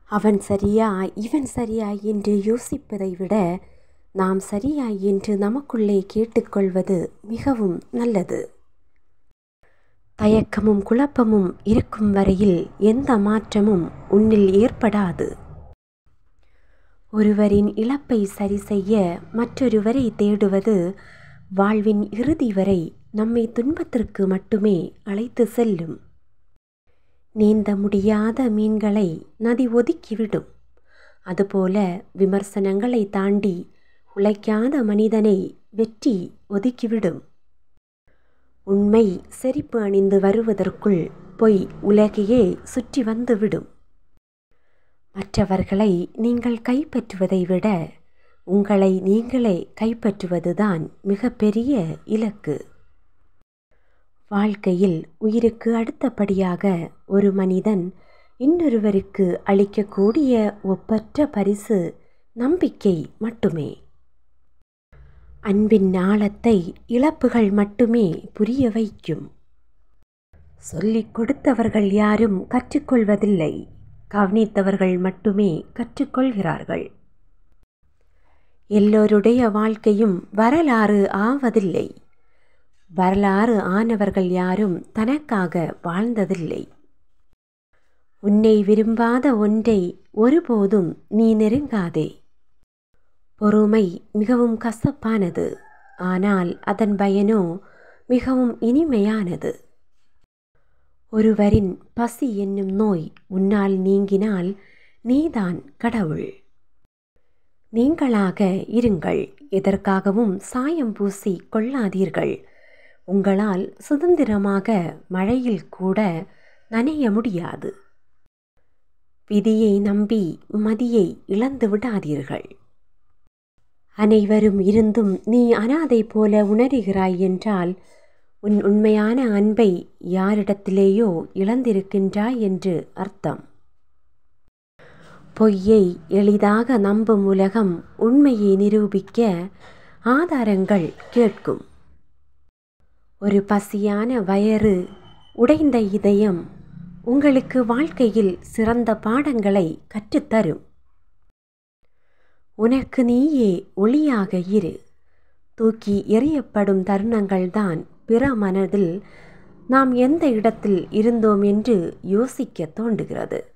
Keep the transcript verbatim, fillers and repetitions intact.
அவன் சரியா இவன் சரியா என்று யோசிப்பதை விட நாம் சரியா என்று நமக்குள்ளே கேட்டுக்கொள்வது மிகவும் நல்லது. தயக்கமும் குழப்பமும் இருக்கும் வரையில் எந்த மாற்றமும் உன்னில் ஏற்படாது. ஒருவரின் இழப்பை சரி செய்ய மற்றொருவரை தேடுவது வாழ்வின் இறுதி வரை நம்மை துன்பத்திற்கு மட்டுமே அழைத்து செல்லும். நீந்த முடியாத மீன்களை நதி ஒதுக்கிவிடும். அதுபோல விமர்சனங்களை தாண்டி உழைக்காத மனிதனை வெற்றி ஒதுக்கிவிடும். உண்மை செறிப்பு அணிந்து வருவதற்குள் பொய் உலகையே சுற்றி வந்துவிடும். மற்றவர்களை நீங்கள் கைப்பற்றுவதை விட உங்களை நீங்களே கைப்பற்றுவதுதான் மிகப்பெரிய இலக்கு. வாழ்க்கையில் உயிருக்கு அடுத்தபடியாக ஒரு மனிதன் இன்னொருவருக்கு அளிக்கக்கூடிய ஒப்பற்ற பரிசு நம்பிக்கை மட்டுமே. அன்பின் ஆழத்தை இழப்புகள் மட்டுமே புரிய வைக்கும். சொல்லிக் கொடுத்தவர்கள் யாரும் கற்றுக்கொள்வதில்லை, கவனித்தவர்கள் மட்டுமே கற்றுக்கொள்கிறார்கள். எல்லோருடைய வாழ்க்கையும் வரலாறு ஆவதில்லை. வரலாறு ஆனவர்கள் யாரும் தனக்காக வாழ்ந்ததில்லை. உன்னை விரும்பாத ஒன்றை ஒருபோதும் நீ நெருங்காதே. பொறுமை மிகவும் கசப்பானது, ஆனால் அதன் பயனோ மிகவும் இனிமையானது. ஒருவரின் பசி என்னும் நோய் உன்னால் நீங்கினால் நீதான் கடவுள். நீங்களாக இருங்கள், எதற்காகவும் சாயம் பூசி கொள்ளாதீர்கள். உங்களால் சுதந்திரமாக மழையில் கூட நனைய முடியாது. விதியை நம்பி மதியை இழந்து விடாதீர்கள். அனைவரும் இருந்தும் நீ அனாதை போல உணர்கிறாய் என்றால் உன் உண்மையான அன்பை யாரிடத்திலேயோ இழந்திருக்கின்றாய் என்று அர்த்தம். பொய்யை எளிதாக நம்பும் உலகம் உண்மையை நிரூபிக்க ஆதாரங்கள் கேட்கும். ஒரு பசியான வயிறு, உடைந்த இதயம் உங்களுக்கு வாழ்க்கையில் சிறந்த பாடங்களை கற்றுத்தரும். உனக்கு நீயே ஒளியாக இரு. தூக்கி எறியப்படும் தருணங்கள்தான் பிற மனதில் நாம் எந்த இடத்தில் இருந்தோம் என்று யோசிக்க தோன்றுகிறது.